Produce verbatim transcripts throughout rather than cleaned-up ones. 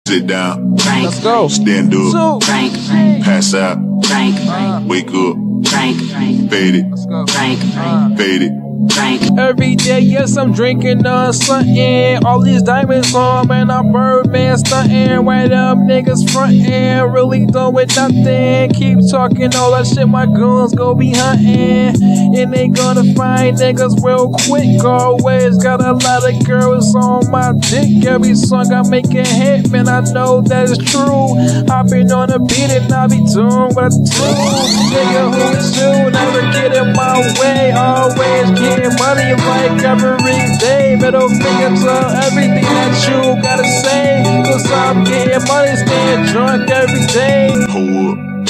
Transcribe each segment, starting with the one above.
Sit down, Let's go. Stand up, So, pass out, uh, wake up, fade it, let's go. uh, fade it. Every day, yes, I'm drinking on something. All these diamonds on, man, I'm Birdman stunting. Right up, niggas frontin', really doing nothing. Keep talking all that shit, my goons go be hunting. And they gonna find niggas real quick. Always got a lot of girls on my dick. Every song I make a hit, man, I know that it's true. I been on a beat and I be doing what I do. Nigga, who is you? Never get in my way. Always getting money like every day. Middle finger to everything that you gotta say. Cause I'm getting money, staying drunk every day. Hold up,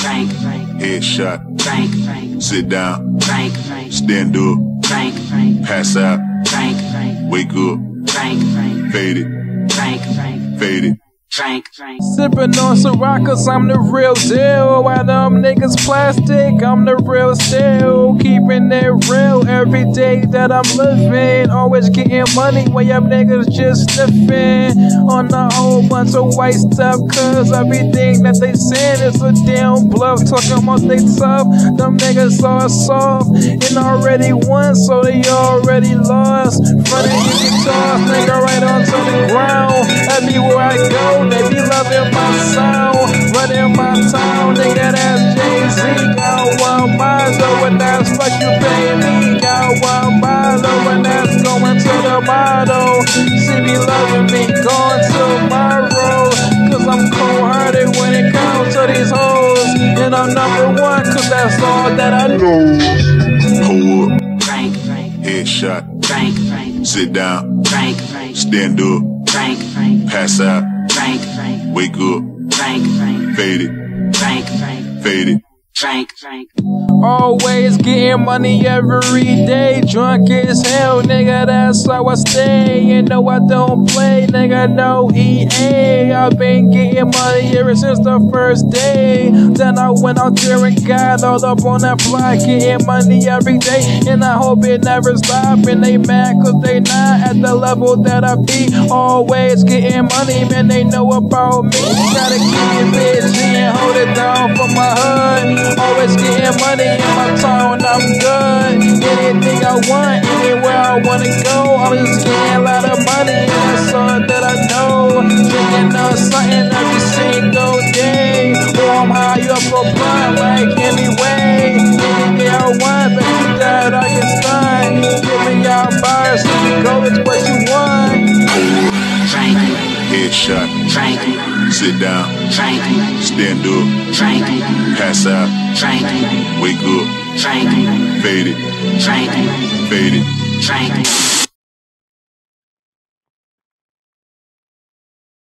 headshot, sit down, stand up, pass out, wake up, fade it, fade it. Sippin' on Ciroc, cause I'm the real deal. Why them niggas plastic, I'm the real still. Keeping it real every day that I'm living. Always getting money when y'all niggas just sniffing on a whole bunch of white stuff. Cause everything that they saying is a damn bluff. Talking about they tough, them niggas are soft and already won, so they already lost. Running you can toss, nigga, right onto the ground. Everywhere I go, they be loving my sound, running my town, nigga, that's Jay-Z. Got one mile, and that's fuck you pay me. Got one mile, and that's going to the motto. She be loving me, going tomorrow. Cause I'm cold-hearted when it comes to these hoes. And I'm number one, cause that's all that I know. Hold up, headshot, sit down, stand up, pass out, wake up, fade it, fade it. Always getting money every day. Drunk as hell, nigga, that's how I stay. You know I don't play, nigga, no E A. I've been getting money ever since the first day. Then I went out there and got all up on that block, getting money every day. And I hope it never stop. And they mad cause they not at the level that I be. Always getting money, man, they know about me. Gotta keep it busy and hold it down for my hood. Always getting money in my town, I'm good. Anything I want, anywhere I wanna go. I'm just getting a lot of money, and that's all that I know. Drinking on something every single day. Or I'm high up a blunt, like anyway. Anything I want, baby, that I can stun. Give me y'all bars, here you go, it's what you want. Headshot, sit down, stand up, pass out, wake up, fade it, fade it.